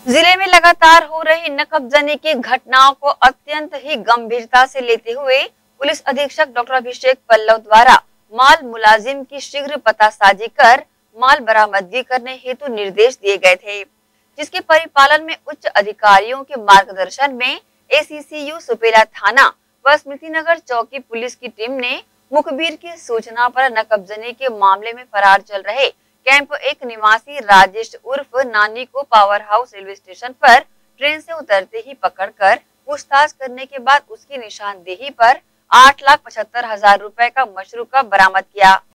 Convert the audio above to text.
जिले में लगातार हो रही नकबजनी की घटनाओं को अत्यंत ही गंभीरता से लेते हुए पुलिस अधीक्षक डॉक्टर अभिषेक पल्लव द्वारा माल मुलाजिम की शीघ्र पतासाजी कर माल बरामदगी करने हेतु निर्देश दिए गए थे, जिसके परिपालन में उच्च अधिकारियों के मार्गदर्शन में एसीसीयू सुपेला थाना व स्मृति नगर चौकी पुलिस की टीम ने मुखबिर की सूचना पर नकबजनी के मामले में फरार चल रहे कैंप एक निवासी राजेश उर्फ नानी को पावर हाउस रेलवे स्टेशन पर ट्रेन से उतरते ही पकड़कर पूछताछ करने के बाद उसकी निशानदेही पर 8,75,000 रुपए का मशरूका बरामद किया।